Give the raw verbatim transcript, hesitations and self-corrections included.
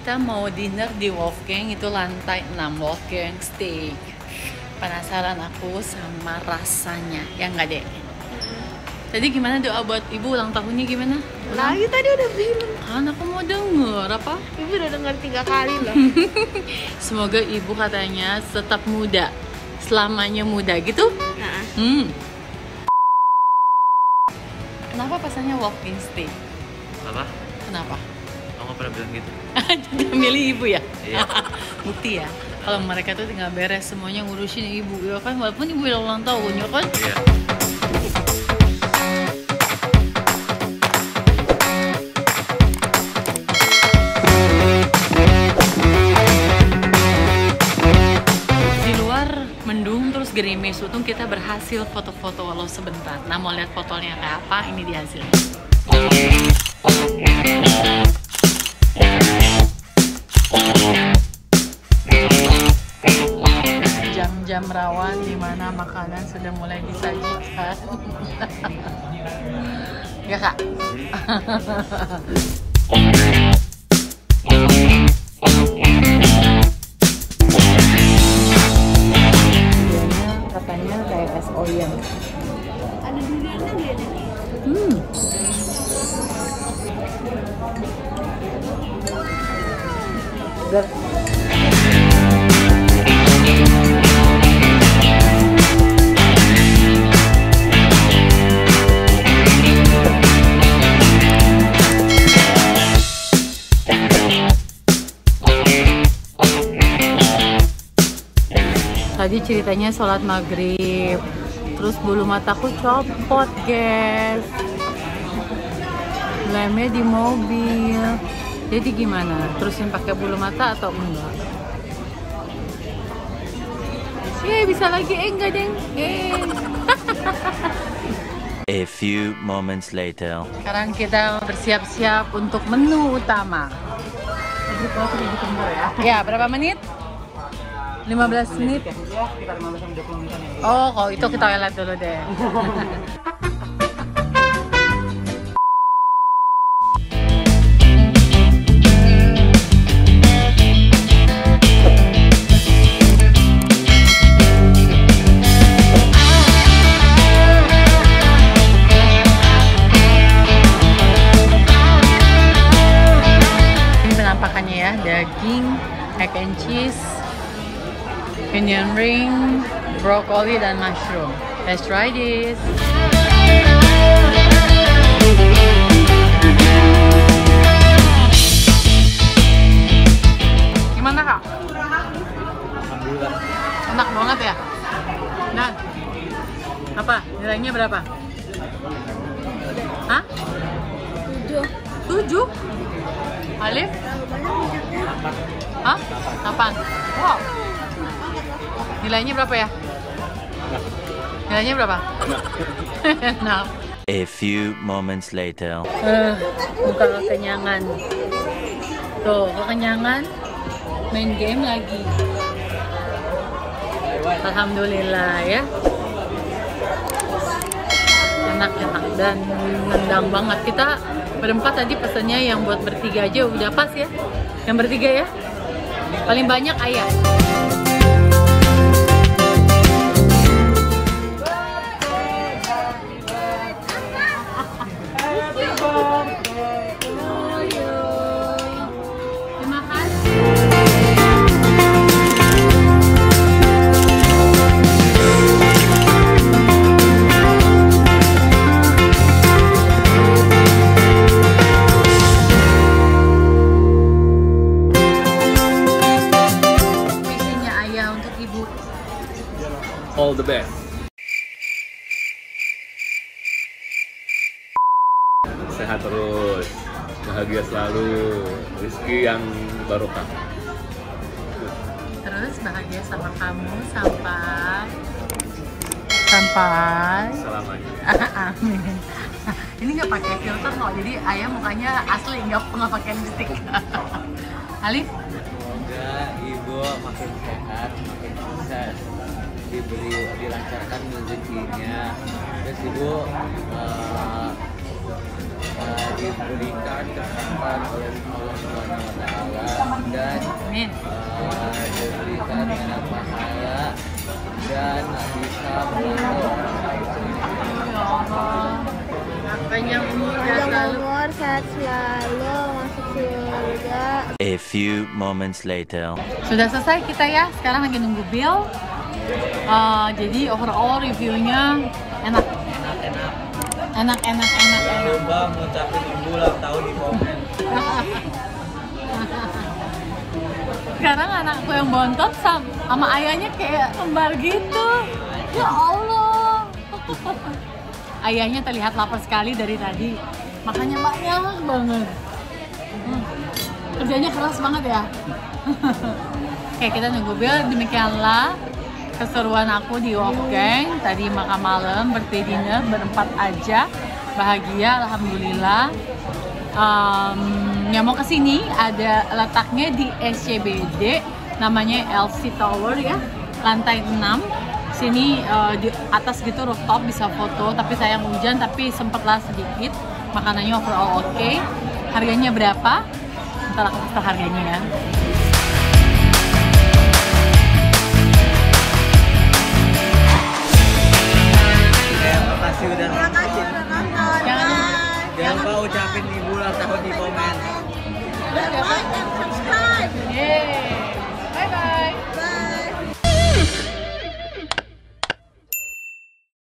kita mau dinner di Wolfgang, itu lantai enam, Wolfgang Steak. Penasaran aku sama rasanya, ya nggak deh? Tadi gimana doa buat ibu ulang tahunnya gimana? Lagi tadi udah bilang. Kan aku mau denger apa? Ibu udah denger tiga kali loh. Semoga ibu katanya tetap muda, selamanya muda gitu. Nah. Hmm. Kenapa pesannya Wolfgang Steak? Apa? Kenapa? Kamu nggak pernah bilang gitu? Udah milih ibu ya? Iya. Bukti ya, kalau mereka tuh tinggal beres semuanya ngurusin ibu ya kan, walaupun ibu udah ulang tahun ya kan? Iya. Di luar mendung terus gerimis, untung kita berhasil foto-foto walau sebentar. Nah, mau lihat fotonya kayak apa? Ini dia hasilnya. Jam-jam rawan di mana makanan sudah mulai disajikan. Ya kak. Katanya kayak es oyen. Ada duriannya dia nih. Hmm. Segar. Tadi ceritanya sholat maghrib, terus bulu mataku copot, guys. Lemnya di mobil. Jadi gimana? Terusin pakai bulu mata atau enggak? Eh, bisa lagi. Eh, enggak, deng. Eh. A few moments later. Sekarang kita bersiap-siap untuk menu utama. Ya, berapa menit? lima belas menit ya? Ya, sekitar lima belas sampai dua puluh menit. Oh, kalau itu kita toilet dulu deh. Ini penampakannya ya, daging, egg and cheese, onion ring, broccoli, dan mushroom. Let's try this. Gimana kak? Alhamdulillah. Enak banget ya? Dan apa? Nilainya berapa? Hah? Tujuh. Tujuh? Alif? Hah? Delapan. Wow. Nilainya berapa ya? Nilainya berapa? Enak. A few moments later. Eh, buka kekenyangan. Tuh, kekenyangan. Main game lagi. Alhamdulillah ya. Enak-enak dan nendang banget. Kita berempat tadi pesannya yang buat bertiga aja udah pas ya. Yang bertiga ya. Paling banyak ayam. All the best. Sehat terus, bahagia selalu, rezeki yang barokah. Terus bahagia sama kamu sampai sampai Selamanya. amin. Ini nggak pakai filter kok, jadi ayam mukanya asli, nggak nggak pakai lipstick. Alif? Semoga ibu makin sehat, makin sukses, diberi dilancarkan rezekinya. Terus ibu uh, uh, diberikan kesehatan oleh Allah Subhanahu wa taala dan Amin. uh, diberikan banyak pahala dan bisa membantu orang lain. Ya Allah. Panjang umur ya Panjang selalu. umur, sehat selalu, masuk surga. A few moments later. Sudah selesai kita ya. Sekarang lagi nunggu bill. Uh, jadi overall reviewnya enak. Enak, enak, enak, enak. Coba mengucapkan ibu ulang tahun di komen. Sekarang anakku yang bontot sam- sama ayahnya kayak kembar gitu. Ya Allah. Ayahnya terlihat lapar sekali dari tadi. Makannya banyak banget. Hmm. Kerjanya keras banget ya. Oke, kita nunggu Bill. Demikianlah keseruan aku di Wolfgang. Tadi makan malam, birthday dinner, berempat aja. Bahagia, alhamdulillah. Um, yang mau kesini ada letaknya di S C B D, namanya L C Tower ya, lantai enam. Sini uh, di atas gitu rooftop bisa foto, tapi sayang hujan, tapi sempatlah sedikit. Makanannya overall oke. Okay. Harganya berapa? Ntar aku kasih harganya ya. Terima kasih udah Terima kasih udah nonton. Jangan Jangan lupa ucapin ibu ulang tahun di komen.